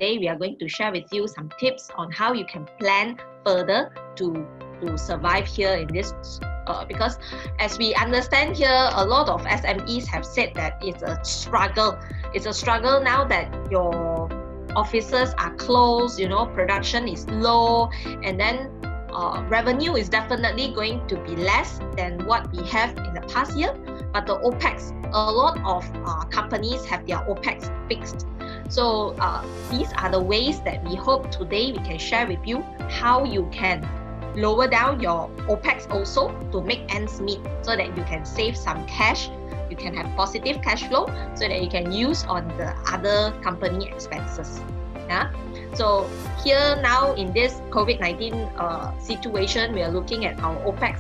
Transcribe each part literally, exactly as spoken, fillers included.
today we are going to share with you some tips on how you can plan further to, to survive here in this uh, because as we understand here, a lot of S M Es have said that it's a struggle. It's a struggle now that your offices are closed, you know, production is low, and then uh, revenue is definitely going to be less than what we have in the past year. But the OPEX, a lot of uh, companies have their OPEX fixed. So uh, these are the ways that we hope today we can share with you how you can lower down your OPEX also to make ends meet so that you can save some cash, you can have positive cash flow so that you can use on the other company expenses. Yeah? So here now in this COVID nineteen uh, situation, we are looking at our OPEX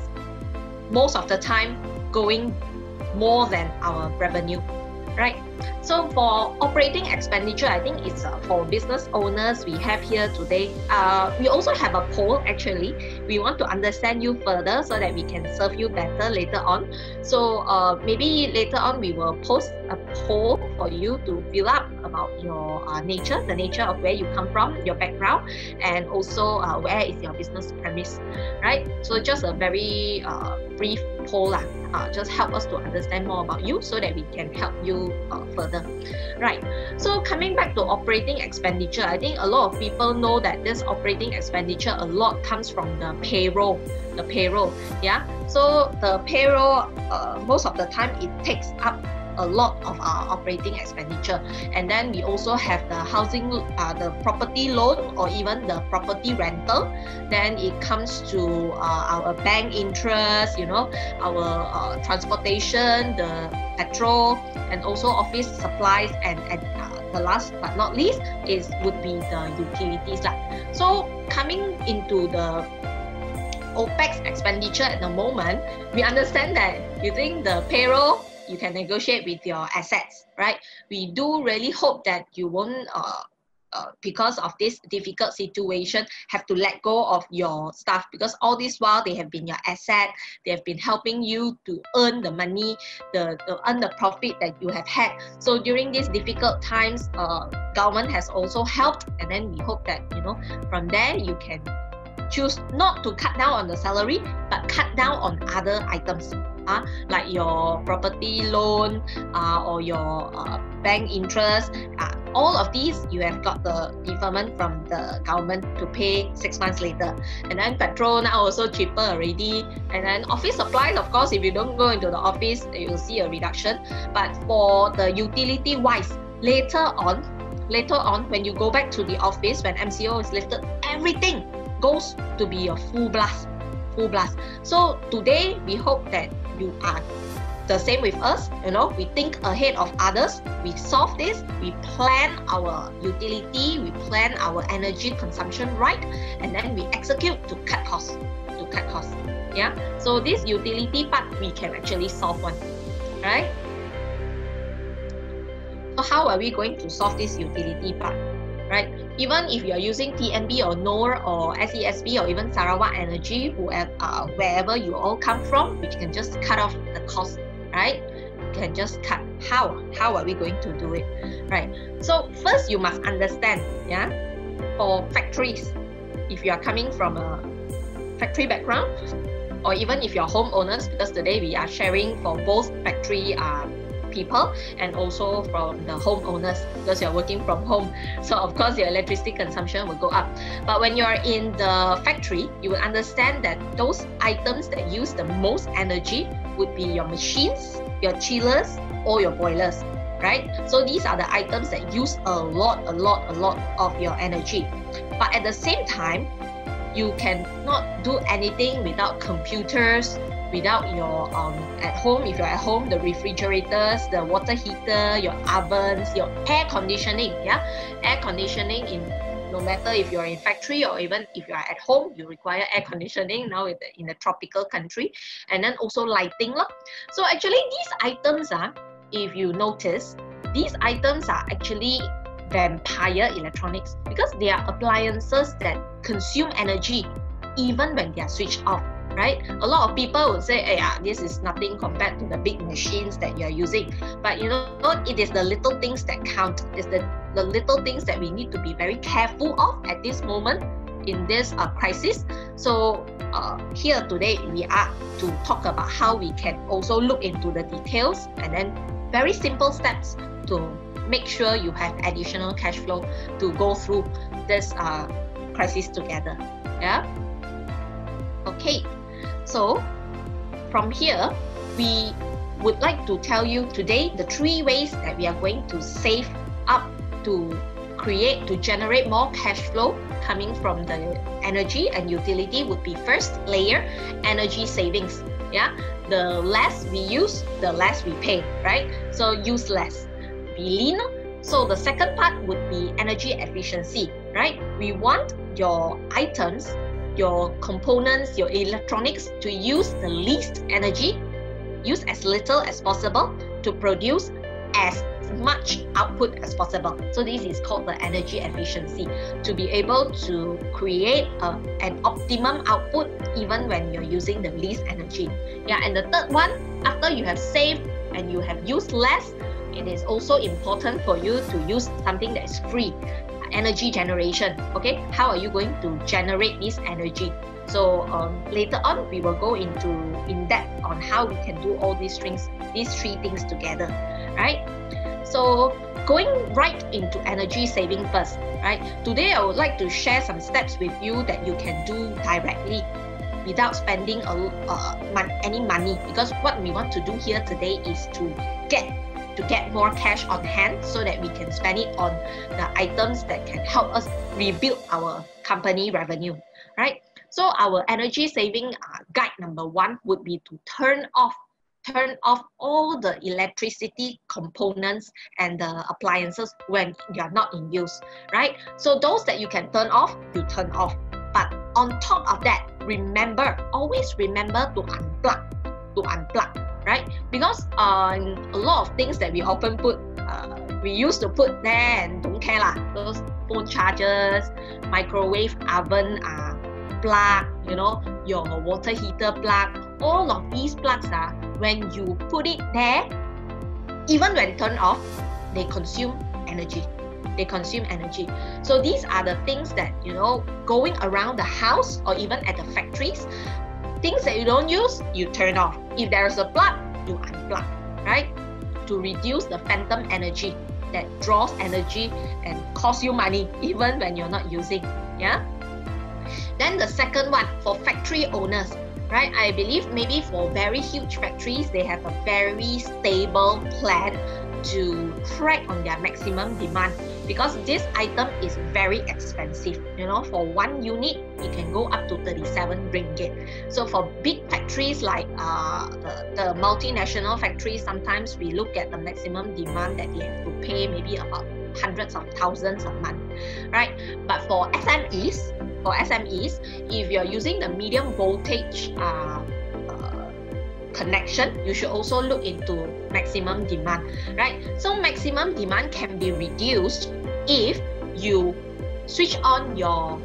most of the time going more than our revenue, right? So for operating expenditure, I think it's uh, for business owners we have here today. Uh, we also have a poll actually. We want to understand you further so that we can serve you better later on. So uh, maybe later on we will post a poll for you to fill up about your uh, nature, the nature of where you come from, your background, and also uh, where is your business premise, right? So just a very uh, brief poll lah. Uh, just help us to understand more about you so that we can help you uh, further. Right, so coming back to operating expenditure, I think a lot of people know that this operating expenditure a lot comes from the payroll, the payroll, yeah. So the payroll, uh, most of the time it takes up a lot of our operating expenditure, and then we also have the housing, uh, the property loan or even the property rental. Then it comes to uh, our bank interest, you know, our uh, transportation, the petrol, and also office supplies, and, and uh, the last but not least is would be the utilities lah. So coming into the OPEX expenditure at the moment, we understand that using the payroll, you can negotiate with your assets, right? We do really hope that you won't, uh, uh, because of this difficult situation, have to let go of your staff, because all this while they have been your asset, they have been helping you to earn the money, the, the earn the profit that you have had. So during these difficult times, uh, government has also helped, and then we hope that, you know, from there you can choose not to cut down on the salary, but cut down on other items. Uh, like your property loan uh, or your uh, bank interest, uh, all of these you have got the deferment from the government to pay six months later. And then petrol now also cheaper already. And then office supplies, of course, if you don't go into the office, you'll see a reduction. But for the utility wise, later on, later on when you go back to the office, when M C O is lifted, everything goes to be a full blast. Full blast. So today we hope that you are the same with us, you know, we think ahead of others, we solve this, we plan our utility, we plan our energy consumption right, and then we execute to cut costs, to cut costs, yeah. So this utility part, we can actually solve one, right? So how are we going to solve this utility part, right? Even if you are using T N B or N O R or S E S B or even Sarawak Energy, whoever, uh, wherever you all come from, we can just cut off the cost, right? You can just cut. How? How are we going to do it, right? So first you must understand, yeah, for factories, if you are coming from a factory background, or even if you're homeowners, because today we are sharing for both factory uh, people and also from the homeowners, because you're working from home, so of course your electricity consumption will go up. But when you're in the factory, you will understand that those items that use the most energy would be your machines, your chillers, or your boilers, right? So these are the items that use a lot, a lot, a lot of your energy. But at the same time, you cannot do anything without computers, without your um, at home, if you're at home, the refrigerators, the water heater, your ovens, your air conditioning, yeah? Air conditioning, in no matter if you're in factory or even if you're at home, you require air conditioning now in, the, in a tropical country. And then also lighting. Lah. So actually these items, uh, if you notice, these items are actually vampire electronics because they are appliances that consume energy even when they are switched off. right? A lot of people would say, hey, yeah, this is nothing compared to the big machines that you're using. But you know, it is the little things that count. It's the, the little things that we need to be very careful of at this moment in this uh, crisis. So uh, here today, we are to talk about how we can also look into the details and then very simple steps to make sure you have additional cash flow to go through this uh, crisis together. Yeah. Okay. So from here, we would like to tell you today the three ways that we are going to save up to create, to generate more cash flow coming from the energy and utility. Would be first layer, energy savings. Yeah, the less we use, the less we pay, right? So use less, be lean. So the second part would be energy efficiency, right? We want your items, your components, your electronics to use the least energy, use as little as possible to produce as much output as possible. So this is called the energy efficiency, to be able to create a, an optimum output even when you're using the least energy. Yeah, and the third one, after you have saved and you have used less, it is also important for you to use something that is free, energy generation. Okay, how are you going to generate this energy? So um, later on, we will go into in depth on how we can do all these things, these three things together, right? So going right into energy saving first, right? Today I would like to share some steps with you that you can do directly without spending a, uh, mon any money, because what we want to do here today is to get to get more cash on hand so that we can spend it on the items that can help us rebuild our company revenue, right? So our energy saving uh, guide number one would be to turn off turn off all the electricity components and the appliances when you're not in use, right? So those that you can turn off, you turn off. But on top of that, remember, always remember to unplug, to unplug, right? Because uh, a lot of things that we often put, uh, we used to put there and don't care lah. Those phone chargers, microwave oven uh, plug, you know, your water heater plug, all of these plugs are, when you put it there, even when turned off, they consume energy. They consume energy. So these are the things that, you know, going around the house or even at the factories, things that you don't use, you turn off. If there's a plug, you unplug, right? To reduce the phantom energy that draws energy and costs you money even when you're not using, yeah? Then the second one, for factory owners, right? I believe maybe for very huge factories, they have a very stable plan to track on their maximum demand, because this item is very expensive. You know, for one unit, it can go up to thirty-seven ringgit. So for big factories like uh, the, the multinational factories, sometimes we look at the maximum demand that they have to pay maybe about hundreds of thousands a month, right? But for S M Es, for S M Es, if you're using the medium voltage uh, uh, connection, you should also look into maximum demand, right? So maximum demand can be reduced if you switch on your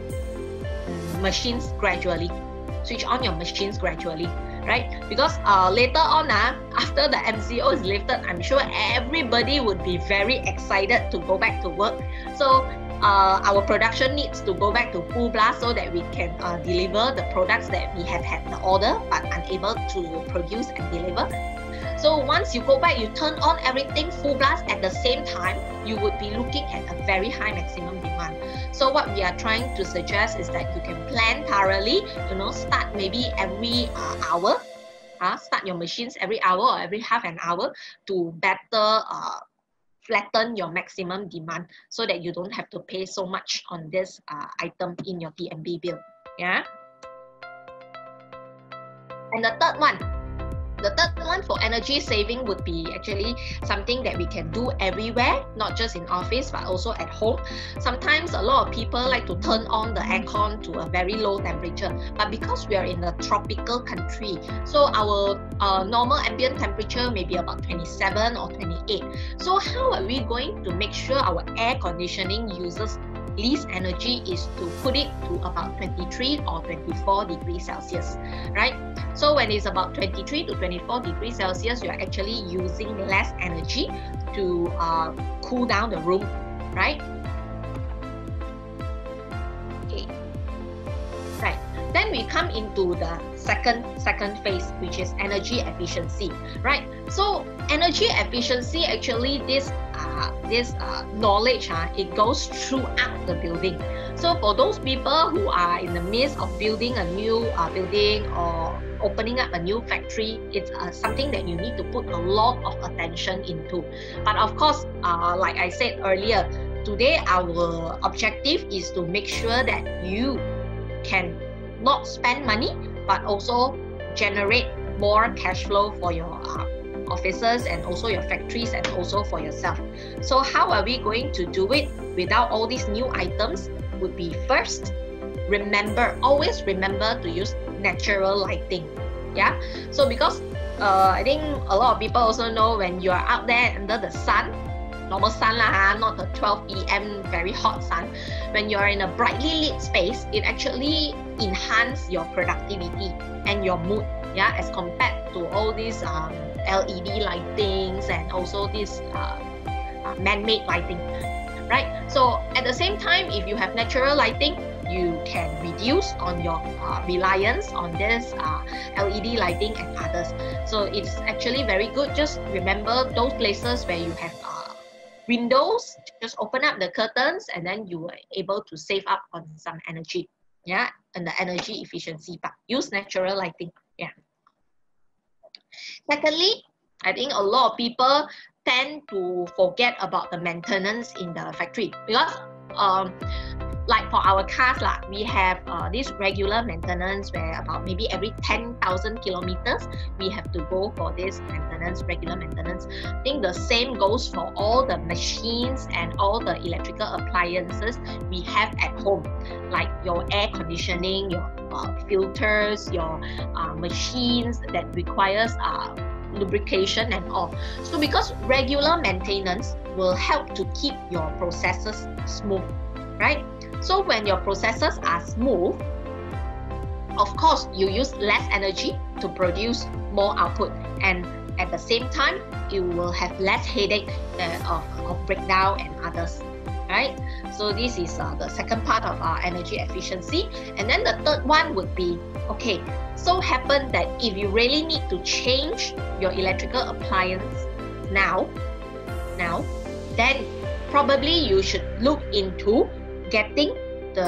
machines gradually. Switch on your machines gradually, right? Because uh, later on, uh, after the M C O is lifted, I'm sure everybody would be very excited to go back to work. So uh, our production needs to go back to full blast so that we can uh, deliver the products that we have had the order but unable to produce and deliver. So once you go back, you turn on everything full blast at the same time, you would be looking at a very high maximum demand. So what we are trying to suggest is that you can plan thoroughly, you know, start maybe every uh, hour, uh, start your machines every hour or every half an hour to better uh, flatten your maximum demand so that you don't have to pay so much on this uh, item in your P M B bill. Yeah. And the third one, The third one for energy saving would be actually something that we can do everywhere, not just in office, but also at home. Sometimes a lot of people like to turn on the aircon to a very low temperature, but because we are in a tropical country, so our uh, normal ambient temperature may be about twenty-seven or twenty-eight. So how are we going to make sure our air conditioning uses least energy is to put it to about twenty-three or twenty-four degrees Celsius, right? So when it's about twenty-three to twenty-four degrees Celsius, you're actually using less energy to uh, cool down the room, right? Okay, right. Then we come into the second second phase, which is energy efficiency, right? So energy efficiency, actually this uh, this uh, knowledge, uh, it goes throughout the building. So for those people who are in the midst of building a new uh, building or opening up a new factory, it's uh, something that you need to put a lot of attention into. But of course, uh, like I said earlier, today our objective is to make sure that you can not spend money, but also generate more cash flow for your uh, offices and also your factories and also for yourself. So how are we going to do it without all these new items? Would be first, remember, always remember to use natural lighting. Yeah, so because uh, I think a lot of people also know when you are out there under the sun, normal sun lah, not the twelve P M very hot sun. When you are in a brightly lit space, it actually enhances your productivity and your mood. Yeah, as compared to all these um, L E D lightings and also this uh, uh, man-made lighting, right? So at the same time, if you have natural lighting, you can reduce on your uh, reliance on this uh, L E D lighting and others. So it's actually very good. Just remember those places where you have uh, windows, just open up the curtains and then you are able to save up on some energy. Yeah, and the energy efficiency part. Use natural lighting. Yeah. Secondly, I think a lot of people tend to forget about the maintenance in the factory because um, like for our cars, lah, we have uh, this regular maintenance where about maybe every ten thousand kilometers, we have to go for this maintenance, regular maintenance. I think the same goes for all the machines and all the electrical appliances we have at home, like your air conditioning, your uh, filters, your uh, machines that requires uh, lubrication and all. So because regular maintenance will help to keep your processes smooth, right? So when your processes are smooth, of course, you use less energy to produce more output. And at the same time, you will have less headache uh, of, of breakdown and others, right? So this is uh, the second part of our energy efficiency. And then the third one would be, okay, so happen that if you really need to change your electrical appliance now, now, then probably you should look into getting the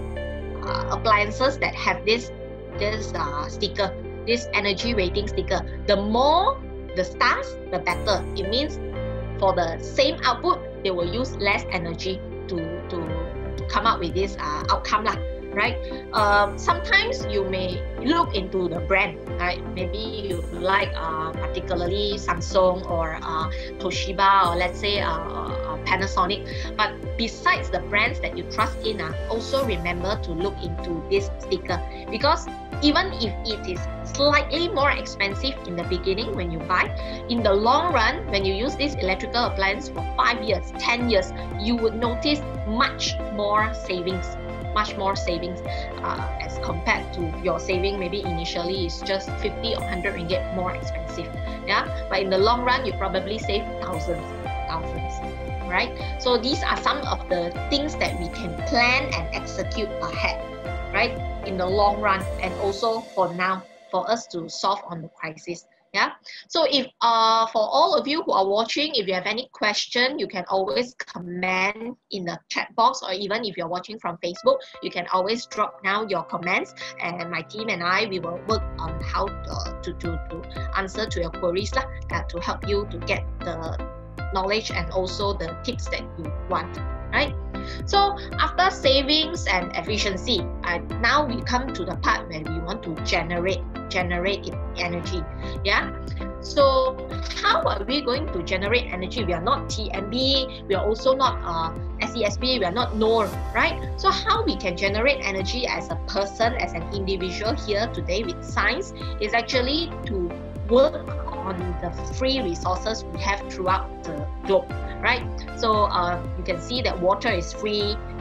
uh, appliances that have this this uh, sticker, this energy rating sticker. The more the stars, the better. It means for the same output, they will use less energy to to, to come up with this uh, outcome lah, right? Um, sometimes you may look into the brand, right? Maybe you like uh, particularly Samsung or uh, Toshiba, or let's say uh, uh, Panasonic. But besides the brands that you trust in, uh, also remember to look into this sticker, because even if it is slightly more expensive in the beginning when you buy, in the long run, when you use this electrical appliance for five years, ten years, you would notice much more savings. much more savings uh, as compared to your saving maybe initially is just fifty or one hundred ringgit more expensive. Yeah, but in the long run, you probably save thousands, thousands, right? So these are some of the things that we can plan and execute ahead, right? In the long run, and also for now, for us to solve on the crisis. Yeah. So if uh for all of you who are watching, if you have any question, you can always comment in the chat box, or even if you're watching from Facebook, you can always drop down your comments, and my team and I, we will work on how uh, to, to to answer to your queries lah, uh, to help you to get the knowledge and also the tips that you want, right? So after savings and efficiency, uh, now we come to the part where we want to generate generate energy. Yeah. So how are we going to generate energy? We are not T M B. We are also not uh, S E S B. We are not N O R, right? So how we can generate energy as a person, as an individual here today with science, is actually to work on the free resources we have throughout the globe, right? So uh, you can see that water is free,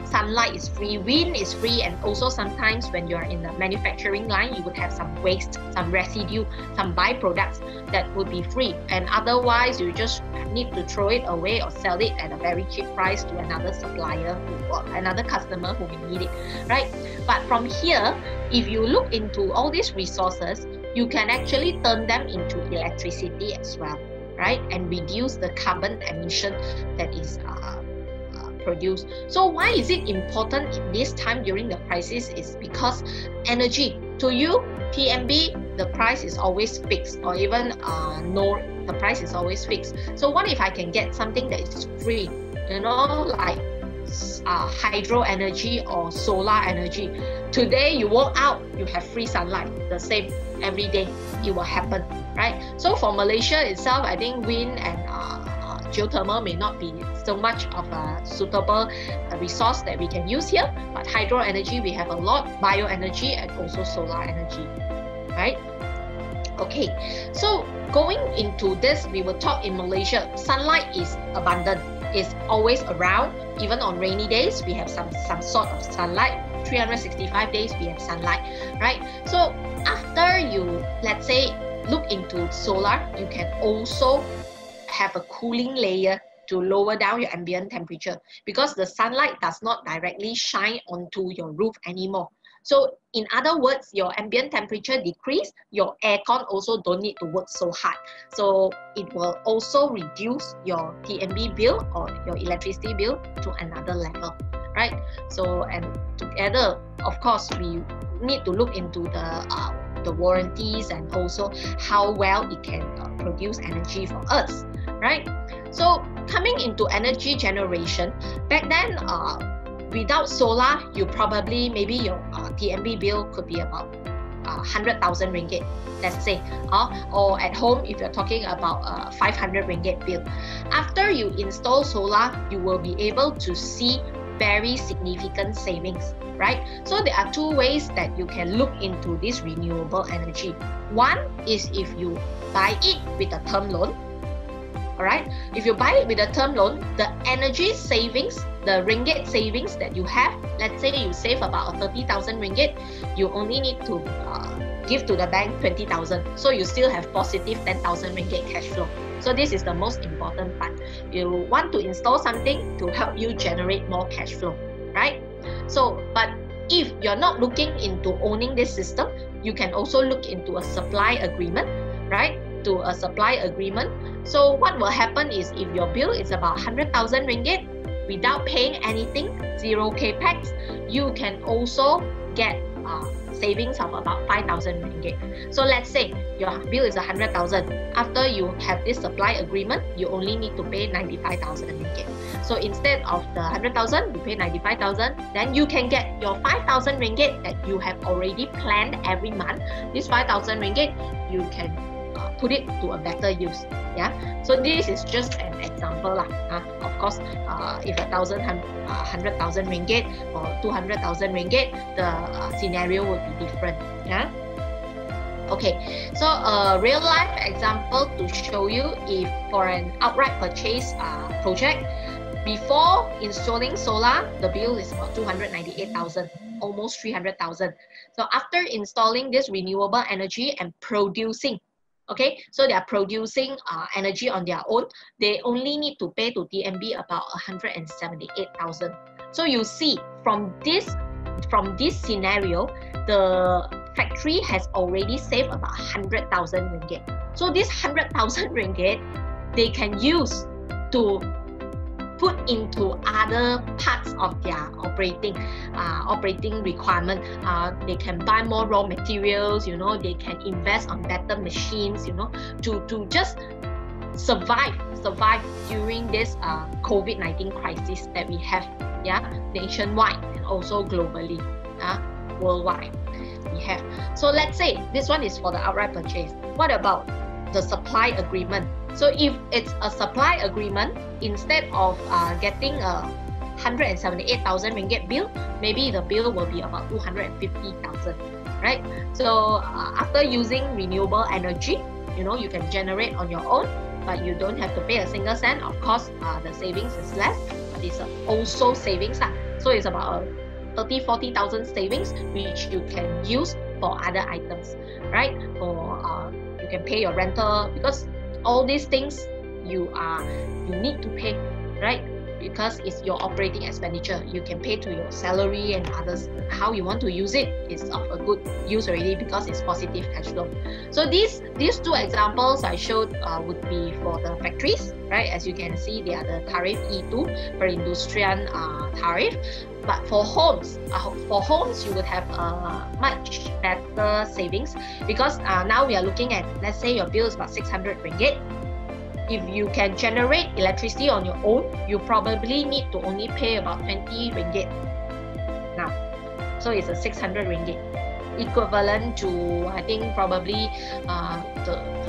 sunlight is free, wind is free, and also sometimes when you're in the manufacturing line, you would have some waste, some residue, some byproducts that would be free, and otherwise you just need to throw it away or sell it at a very cheap price to another supplier who, or another customer who may need it, right? But from here, if you look into all these resources, you can actually turn them into electricity as well, right? And reduce the carbon emission that is uh, uh, produced. So why is it important in this time during the crisis? Is because energy, to you, T M B, the price is always fixed, or even uh, no, the price is always fixed. So what if I can get something that is free, you know, like uh, hydro energy or solar energy? Today you walk out, you have free sunlight, the same every day, it will happen, right? So for Malaysia itself, I think wind and uh, uh, geothermal may not be so much of a suitable uh, resource that we can use here, but hydro energy we have a lot, bioenergy and also solar energy, right? Okay, so going into this, we will talk in Malaysia, sunlight is abundant, is always around. Even on rainy days, we have some, some sort of sunlight. three hundred sixty-five days, we have sunlight, right? So after you, let's say, look into solar, you can also have a cooling layer to lower down your ambient temperature, because the sunlight does not directly shine onto your roof anymore. So in other words, your ambient temperature decrease, your aircon also don't need to work so hard. So it will also reduce your T M B bill or your electricity bill to another level, right? So, and together, of course, we need to look into the uh, the warranties and also how well it can uh, produce energy for us, right? So coming into energy generation, back then, uh, without solar, you probably, maybe your uh, T M B bill could be about uh, one hundred thousand ringgit, let's say, uh, or at home, if you're talking about uh, five hundred ringgit bill. After you install solar, you will be able to see very significant savings, right? So there are two ways that you can look into this renewable energy. One is if you buy it with a term loan. Alright, if you buy it with a term loan, the energy savings, the ringgit savings that you have, let's say you save about thirty thousand ringgit, you only need to uh, give to the bank twenty thousand. So you still have positive ten thousand ringgit cash flow. So this is the most important part. You want to install something to help you generate more cash flow, right? So, but if you're not looking into owning this system, you can also look into a supply agreement, right? To a supply agreement. So what will happen is if your bill is about one hundred thousand ringgit without paying anything, zero capex, you can also get uh, savings of about five thousand ringgit. So let's say your bill is one hundred thousand. After you have this supply agreement, you only need to pay ninety-five thousand ringgit. So instead of the one hundred thousand, you pay ninety-five thousand, then you can get your five thousand ringgit that you have already planned every month. This five thousand ringgit, you can Uh, put it to a better use. Yeah, so this is just an example lah. Uh, of course, uh, if a thousand uh, hundred thousand ringgit or two hundred thousand ringgit, the uh, scenario would be different. Yeah. Okay, so a real life example to show you, if for an outright purchase uh, project, before installing solar, the bill is about two hundred ninety-eight thousand, almost three hundred thousand. So after installing this renewable energy and producing, okay, so they are producing uh, energy on their own, they only need to pay to T M B about one hundred seventy-eight thousand. So you see, from this, from this scenario, the factory has already saved about one hundred thousand ringgit. So this one hundred thousand ringgit, they can use to put into other parts of their operating uh, operating requirement. Uh, they can buy more raw materials, you know, they can invest on better machines, you know, to, to just survive, survive during this uh, COVID nineteen crisis that we have, yeah, nationwide and also globally, uh, worldwide we have. So let's say this one is for the outright purchase. What about the supply agreement? So if it's a supply agreement, instead of uh, getting a one hundred seventy-eight thousand ringgit bill, maybe the bill will be about two hundred fifty thousand, right? So uh, after using renewable energy, you know, you can generate on your own, but you don't have to pay a single cent. Of course, uh, the savings is less, but it's also savings. Uh. So it's about thirty, forty thousand savings, which you can use for other items, right? For uh, you can pay your rental, because all these things you are you need to pay, right? Because it's your operating expenditure. You can pay to your salary and others. How you want to use it is of a good use already, because it's positive cash flow. So these these two examples I showed uh, would be for the factories, right? As you can see, they are the tariff E two per industrian uh, tariff. But for homes, uh, for homes, you would have a much better savings, because uh, now we are looking at, let's say your bill is about six hundred ringgit. If you can generate electricity on your own, you probably need to only pay about twenty ringgit now. So it's a six hundred ringgit, equivalent to, I think, probably uh, the, the,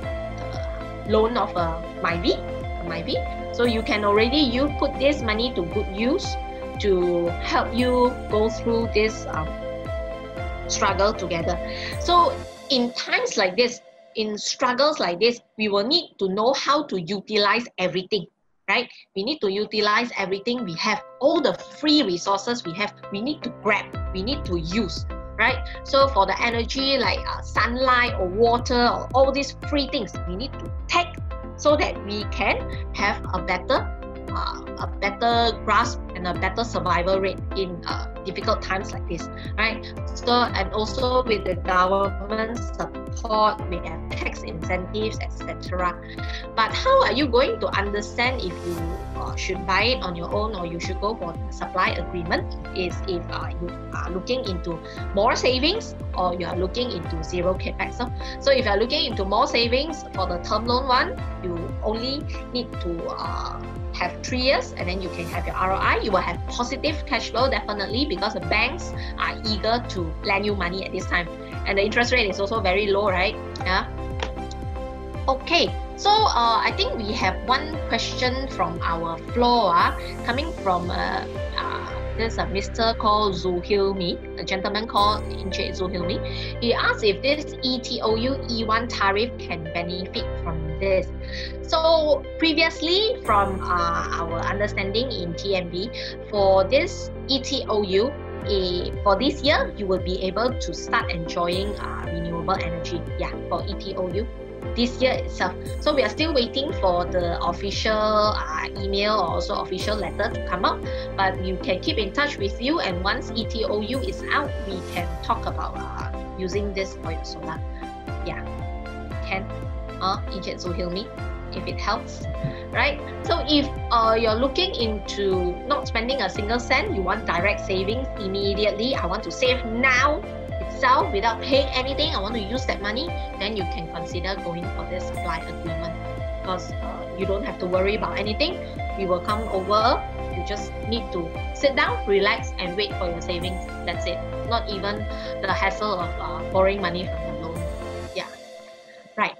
the loan of a Myvi, a Myvi. So you can already you put this money to good use to help you go through this um, struggle together. So in times like this, in struggles like this, we will need to know how to utilize everything, right? We need to utilize everything we have, all the free resources we have, we need to grab, we need to use, right? So for the energy like uh, sunlight or water or all these free things, we need to take so that we can have a better Uh, a better grasp and a better survival rate in uh, difficult times like this, right? So, and also with the government support, we have tax incentives, et cetera. But how are you going to understand if you uh, should buy it on your own or you should go for the supply agreement? Is if uh, you are looking into more savings or you are looking into zero capex. So, so if you are looking into more savings for the term loan one, you only need to uh, have three years, and then you can have your R O I. You will have positive cash flow definitely, because the banks are eager to lend you money at this time, and the interest rate is also very low, right? Yeah. Okay, so uh, I think we have one question from our floor uh, coming from uh, uh, there's a Mister called Zuhilmi, a gentleman called Inche Zuhilmi. He asked if this E T O U E one tariff can benefit from this. So previously, from uh, our understanding in T M B, for this E T O U, a, for this year, you will be able to start enjoying uh, renewable energy. Yeah, for E T O U this year itself. So we are still waiting for the official uh, email or also official letter to come out. But you can keep in touch with you, and once E T O U is out, we can talk about uh, using this for your solar. Yeah, can. Uh, Ijat Zuhilmi, if it helps, right? So if uh, you're looking into not spending a single cent, you want direct savings immediately, I want to save now itself without paying anything, I want to use that money, then you can consider going for this supply agreement, because uh, you don't have to worry about anything. We will come over, you just need to sit down, relax, and wait for your savings. That's it. Not even the hassle of uh, borrowing money from the loan. Yeah, right.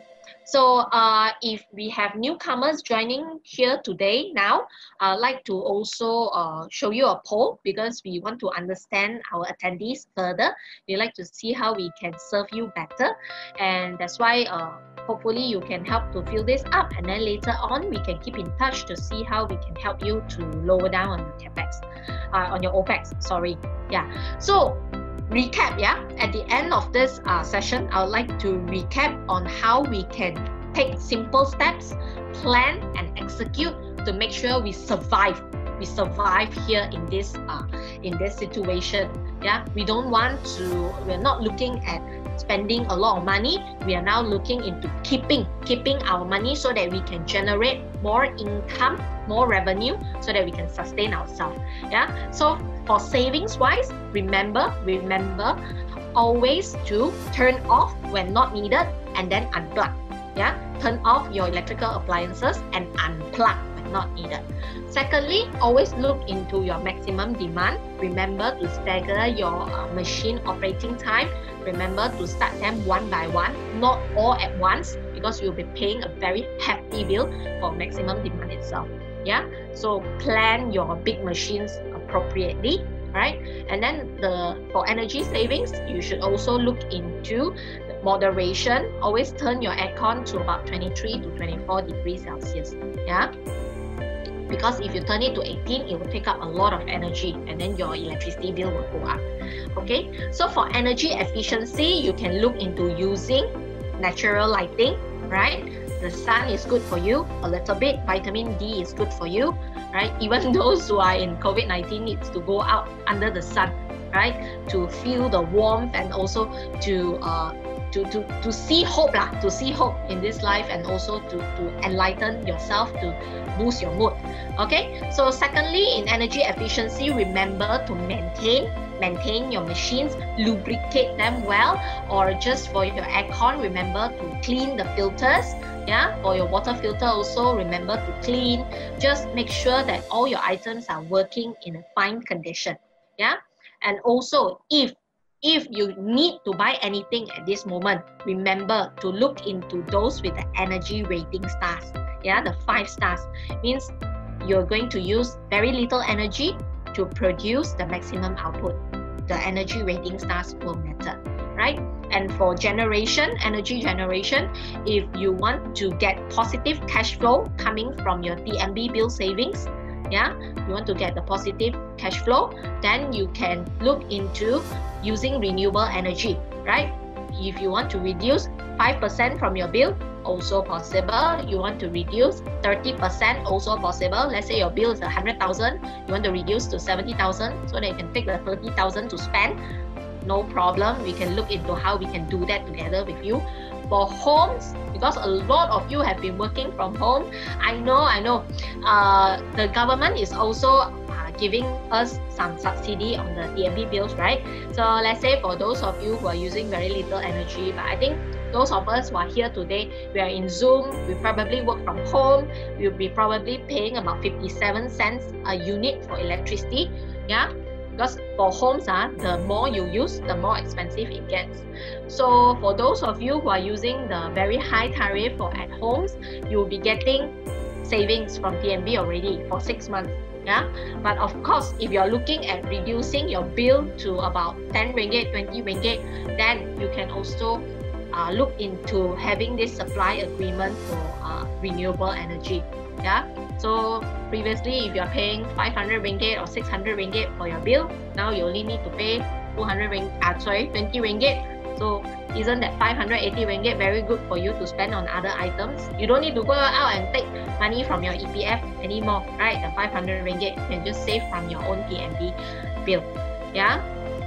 So uh, if we have newcomers joining here today now, I'd like to also uh, show you a poll, because we want to understand our attendees further. We like to see how we can serve you better, and that's why uh, hopefully you can help to fill this up, and then later on we can keep in touch to see how we can help you to lower down on your capex, uh, on your OPEX, sorry. Yeah, so recap, yeah, at the end of this uh, session, I would like to recap on how we can take simple steps, plan and execute to make sure we survive. We survive here in this uh, in this situation. Yeah, we don't want to, we're not looking at spending a lot of money. We are now looking into keeping keeping our money so that we can generate more income, more revenue, so that we can sustain ourselves. Yeah, so for savings wise, remember remember always to turn off when not needed, and then unplug. Yeah, turn off your electrical appliances and unplug when not needed. Secondly, always look into your maximum demand. Remember to stagger your uh, machine operating time. Remember to start them one by one, not all at once, because you'll be paying a very hefty bill for maximum demand itself. Yeah, so plan your big machines appropriately, right? And then the for energy savings, you should also look into moderation. Always turn your aircon to about twenty-three to twenty-four degrees Celsius. Yeah. Because if you turn it to eighteen, it will take up a lot of energy and then your electricity bill will go up. Okay, so for energy efficiency, you can look into using natural lighting, right? The sun is good for you a little bit. Vitamin D is good for you, right? Even those who are in COVID nineteen needs to go out under the sun, right? To feel the warmth and also to uh, to, to, to see hope lah, to see hope in this life, and also to, to enlighten yourself, to boost your mood. Okay, so secondly, in energy efficiency, remember to maintain maintain your machines, lubricate them well, or just for your aircon, remember to clean the filters. Yeah, for your water filter also, remember to clean. Just make sure that all your items are working in a fine condition. Yeah, and also if if you need to buy anything at this moment, remember to look into those with the energy rating stars. Yeah, the five stars means you're going to use very little energy to produce the maximum output. The energy rating stars will matter, right? And for generation, energy generation, if you want to get positive cash flow coming from your T M B bill savings, yeah, you want to get the positive cash flow, then you can look into using renewable energy, right? If you want to reduce five percent from your bill, also possible. You want to reduce thirty percent, also possible. Let's say your bill is one hundred thousand, you want to reduce to seventy thousand so that you can take the thirty thousand to spend. No problem, we can look into how we can do that together with you. For homes, because a lot of you have been working from home, I know, I know, uh, the government is also uh, giving us some subsidy on the T M B bills, right? So let's say for those of you who are using very little energy, but I think those of us who are here today, we are in Zoom, we probably work from home, we'll be probably paying about fifty-seven cents a unit for electricity, yeah? Because for homes, uh, the more you use, the more expensive it gets. So for those of you who are using the very high tariff for at homes, you'll be getting savings from T M B already for six months. Yeah, but of course, if you're looking at reducing your bill to about ten ringgit, twenty ringgit, then you can also uh, look into having this supply agreement for uh, renewable energy. Yeah. So previously, if you're paying five hundred ringgit or six hundred ringgit for your bill, now you only need to pay two hundred ringgit, uh, sorry, twenty ringgit. So isn't that five hundred eighty ringgit very good for you to spend on other items? You don't need to go out and take money from your E P F anymore, right? The five hundred ringgit, you can just save from your own T M B bill. Yeah.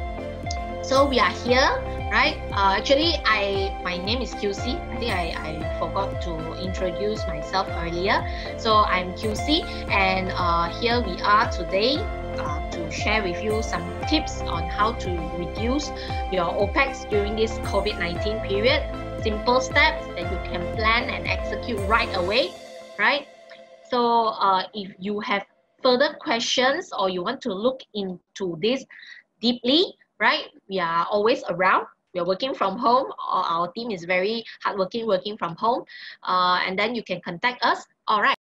So we are here, right? Uh, actually, I my name is Q C. I think I, I forgot to introduce myself earlier. So I'm Q C, and uh, here we are today uh, to share with you some tips on how to reduce your OPEX during this COVID nineteen period. Simple steps that you can plan and execute right away, right? So uh, if you have further questions or you want to look into this deeply, right? We are always around. We are working from home. Our team is very hardworking, working from home. Uh, and then you can contact us. All right.